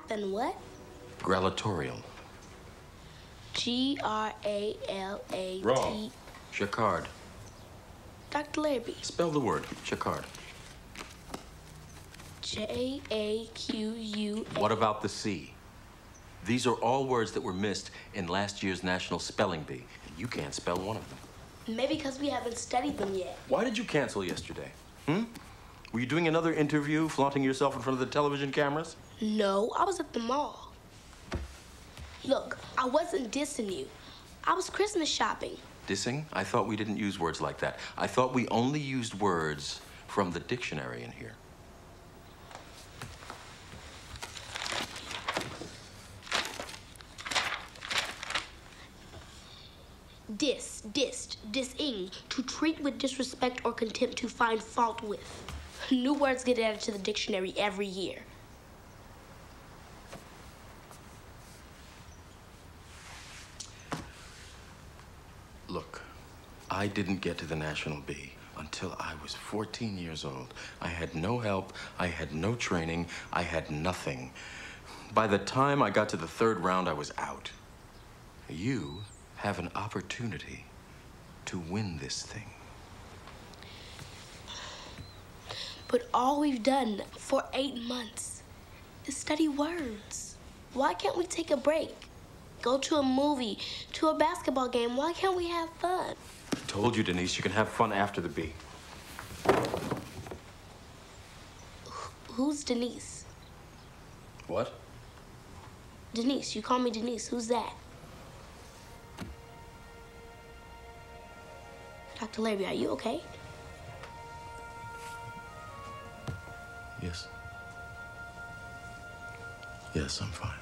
Than what? Gralatorial. G-R-A-L-A-T... Wrong. Jacquard. Dr. Larabee. Spell the word, Jacquard. J-A-Q-U-A... What about the C? These are all words that were missed in last year's National Spelling Bee. And you can't spell one of them. Maybe because we haven't studied them yet. Why did you cancel yesterday? Were you doing another interview, flaunting yourself in front of the television cameras? No, I was at the mall. Look, I wasn't dissing you. I was Christmas shopping. Dissing? I thought we didn't use words like that. I thought we only used words from the dictionary in here. Dissing, to treat with disrespect or contempt, to find fault with. New words get added to the dictionary every year. Look, I didn't get to the National Bee until I was 14 years old. I had no help, I had no training, I had nothing. By the time I got to the third round, I was out. You have an opportunity to win this thing. But all we've done for 8 months is study words. Why can't we take a break? Go to a movie, to a basketball game. Why can't we have fun? I told you, Denise, you can have fun after the bee. Who's Denise? What? Denise, you call me Denise. Who's that? Dr. Larabee, are you okay? Yes. Yes, I'm fine.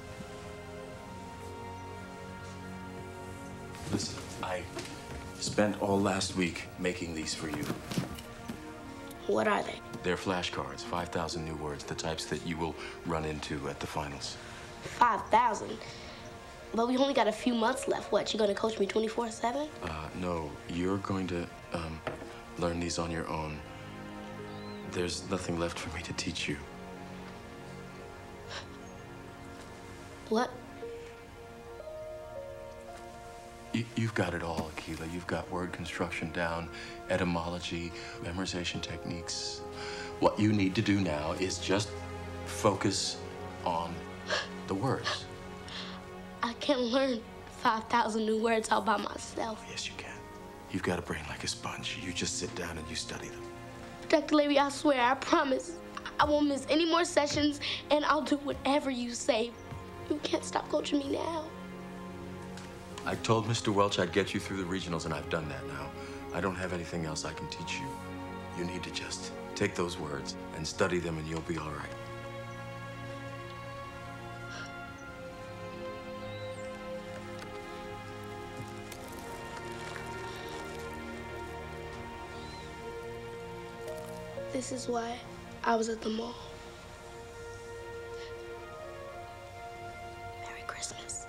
Listen, I spent all last week making these for you. What are they? They're flashcards, 5,000 new words, the types that you will run into at the finals. 5,000? But we only got a few months left. What, you gonna coach me 24/7? No, you're going to learn these on your own. There's nothing left for me to teach you. What? You've got it all, Akeelah. You've got word construction down, etymology, memorization techniques. What you need to do now is just focus on the words. I can't learn 5,000 new words all by myself. Yes, you can. You've got a brain like a sponge. You just sit down and you study them. Dr. Larabee, I swear, I promise, I won't miss any more sessions, and I'll do whatever you say. You can't stop coaching me now. I told Mr. Welch I'd get you through the regionals, and I've done that now. I don't have anything else I can teach you. You need to just take those words and study them, and you'll be all right. This is why I was at the mall. Merry Christmas.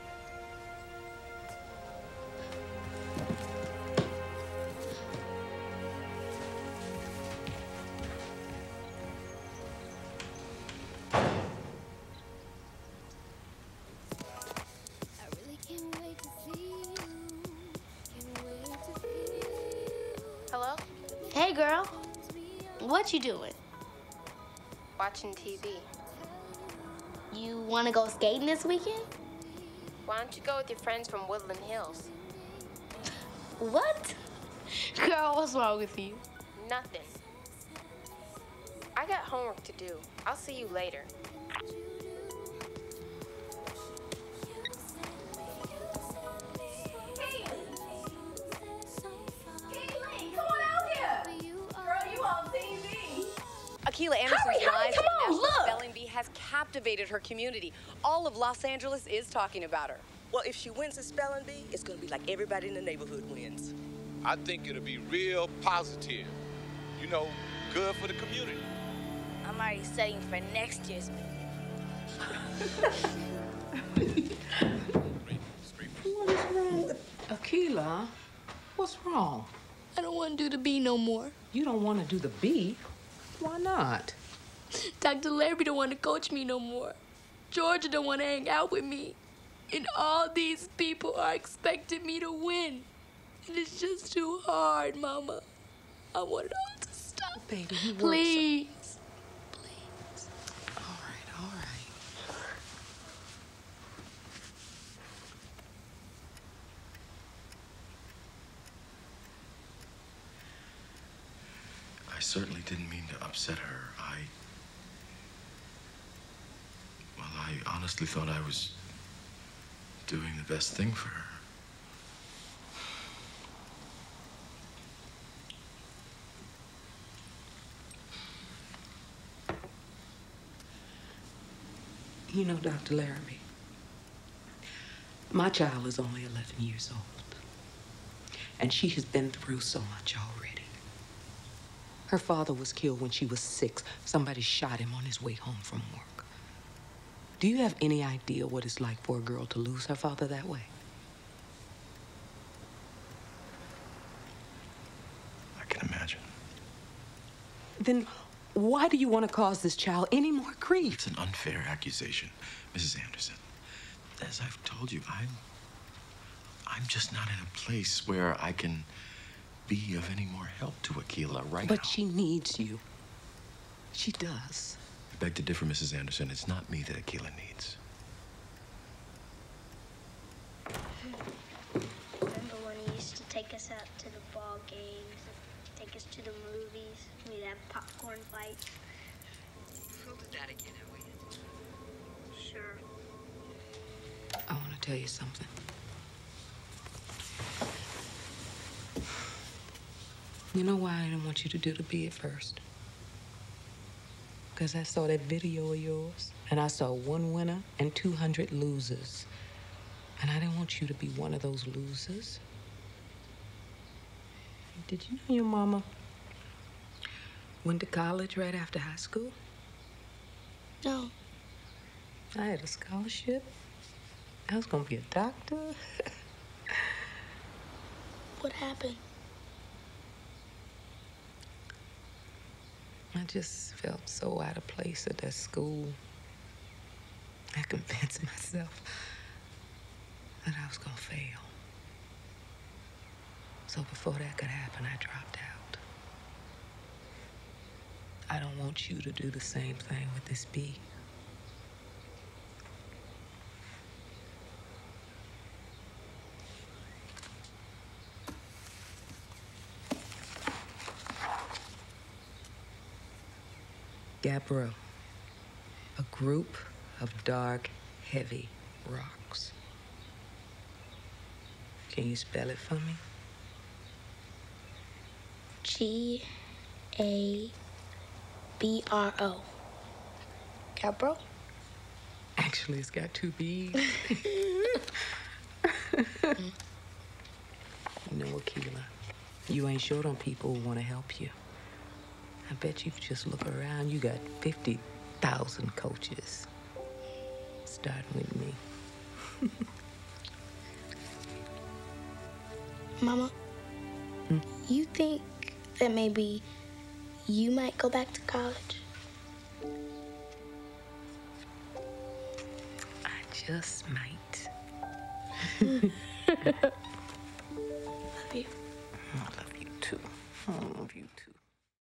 Hello? Hey, girl. What you doing? Watching TV. You want to go skating this weekend? Why don't you go with your friends from Woodland Hills? What? Girl, what's wrong with you? Nothing. I got homework to do. I'll see you later. Akeelah Anderson's Hurry, rise to come the on, National look. Spelling Bee has captivated her community. All of Los Angeles is talking about her. Well, if she wins the spelling bee, it's gonna be like everybody in the neighborhood wins. I think it'll be real positive. You know, good for the community. I'm already studying for next year's meeting. What is wrong? Akeelah, what's wrong? I don't want to do the bee no more. You don't want to do the bee? Why not? Dr. Larabee don't want to coach me no more. Georgia don't want to hang out with me. And all these people are expecting me to win. And it's just too hard, Mama. I want it all to stop. Baby, you Please. Please. All right, all right. I certainly didn't mean to upset her. Well, I honestly thought I was doing the best thing for her. You know, Dr. Larabee, my child is only 11 years old, and she has been through so much already. Her father was killed when she was 6. Somebody shot him on his way home from work. Do you have any idea what it's like for a girl to lose her father that way? I can imagine. Then why do you want to cause this child any more grief? It's an unfair accusation, Mrs. Anderson. As I've told you, I'm just not in a place where I can be of any more help to Akeelah right now. But she needs you. She does. I beg to differ, Mrs. Anderson. It's not me that Akeelah needs. Remember when he used to take us out to the ball games, take us to the movies, we'd have popcorn fights? We'll do that again, have we? Sure. I want to tell you something. You know why I didn't want you to do the bid first? Because I saw that video of yours, and I saw 1 winner and 200 losers. And I didn't want you to be one of those losers. Did you know your mama went to college right after high school? No. I had a scholarship. I was gonna be a doctor. What happened? I just felt so out of place at that school. I convinced myself that I was gonna fail. So before that could happen, I dropped out. I don't want you to do the same thing with this bee. Gabbro, a group of dark, heavy rocks. Can you spell it for me? G-A-B-R-O. Gabbro? Actually, it's got 2 B's. You know, Akeelah, you ain't short on people who want to help you. I bet you just look around, you got 50,000 coaches. Starting with me. Mama, you think that maybe you might go back to college? I just might. Love you. I love you too. Oh.